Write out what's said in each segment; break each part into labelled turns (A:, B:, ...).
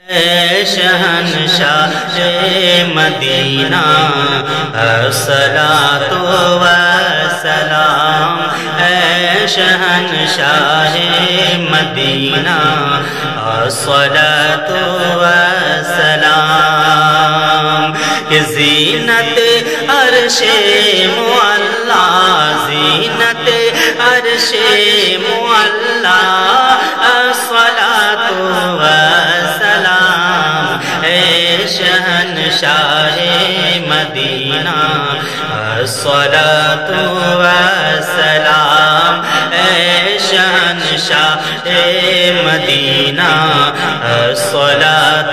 A: اے شہنشاہ مدینہ الصلاۃ والسلام، اے شہنشاہ مدینہ الصلاۃ والسلام، کہ زینت عرش معلا، زینت عرش معلا الصلاۃ والسلام، اے شہنشاہ مدینہ الصلاۃ والسلام، اے شہنشاہ مدینہ الصلاۃ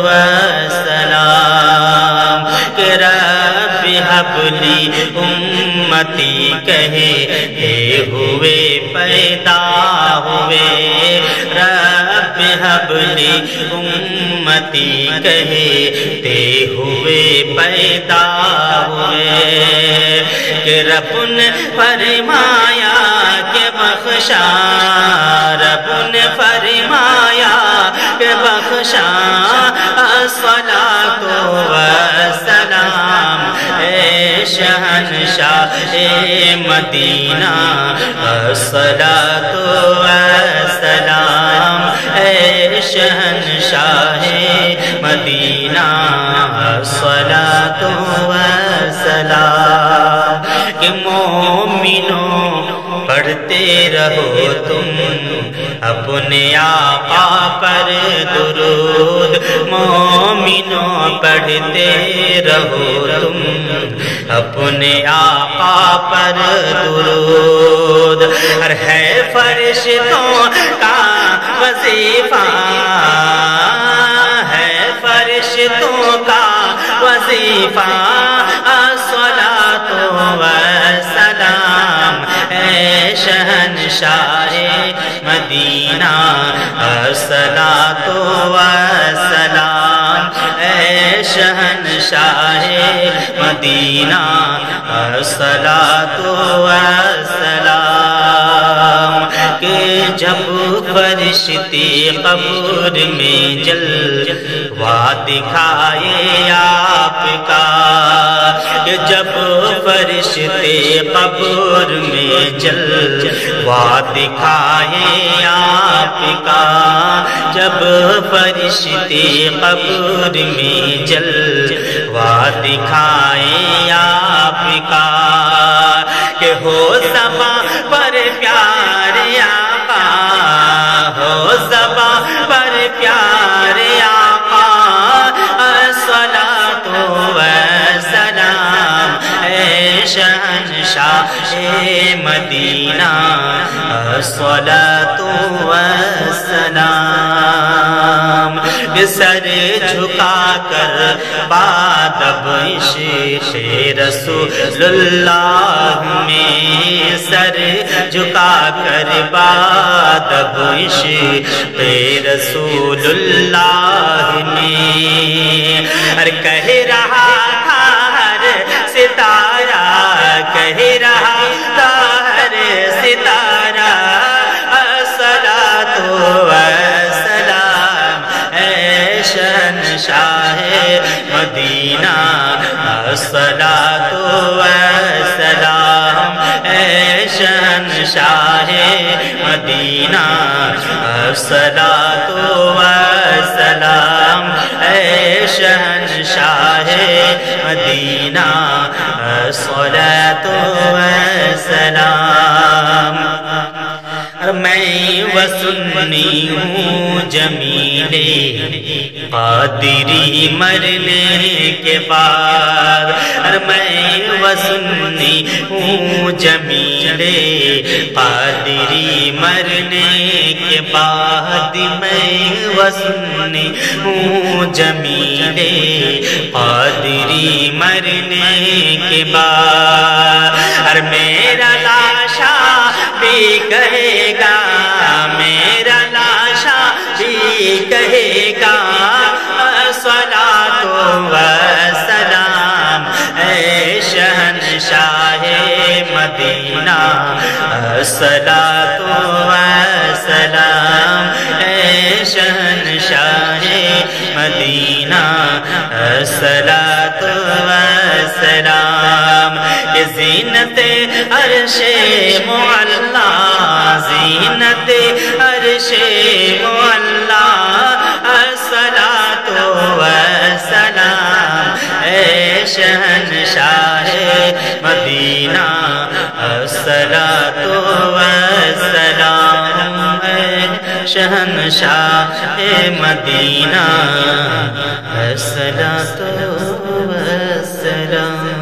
A: والسلام، کہ رب حب لی امتی کہتے ہوئے پیدا ہوئے، رب حب لی امتی کہتے ہوئے پیدا ہوئے، کہ رب نے فرمایا کہ بخشا، رب نے فرمایا کہ بخشا الصلاۃ والسلام، اے شہنشاہ مدینہ الصلاۃ والسلام، اے شہنشاہ مدینہ الصلاۃ والسلام، کہ مومنوں پڑھتے رہو تم اپنے آقا پر درود، مومنوں پڑھتے رہو تم اپنے آقا پر درود، اور ہے فرشتوں کا وظیفہ، ہے فرشتوں کا وظیفہ الصلاۃ والسلام، اے شہنشاہ مدینہ الصلاۃ والسلام، اے شہنشاہ مدینہ الصلاۃ والسلام، کہ جب فرشتے قبر میں جلوہ دکھائے آپ کا، کہ جب فرشتے قبر میں جلوہ دکھائے آپ کا، جب فرشتے قبر میں جلوہ دکھائے آپ کا، کہ ہو زباں پر پیارے آقا، ہو زباں پر پیارے آقا الصلاۃ والسلام، اے شہنشاہ مدینہ الصلاۃ والسلام، سر جھکا کر بادب عشق رسول اللہ میں، سر جھکا کر بادب عشق رسول اللہ میں، اور کہہ رہا تھا ہر ستارہ، کہہ رہا تھا ہر ستارہ الصلاۃ والسلام، اے شہنشاہ مدینہ الصلاۃ والسلام، اے شہنشاہ مدینہ الصلاۃ والسلام، اے شہنشاہ مدینہ الصلاۃ والسلام، میں وسنی ہوں جمیل قادری مرنے کے بعد، میں وسنی ہوں جمیل قادری مرنے کے بعد، میں وسنی ہوں جمیل قادری مرنے کے بعد، اور میرا لاشا بھی کہے گا، میرا لاشا بھی کہے گا الصلاۃ والسلام، اے شہنشاہ مدینہ الصلاۃ والسلام، اے شہنشاہ مدینہ الصلاۃ والسلام زینت عرش معلا زینت عرش معلا الصلاۃ والسلام اے شہنشاہ مدینہ الصلاۃ والسلام اے شہنشاہ مدینہ الصلاۃ والسلام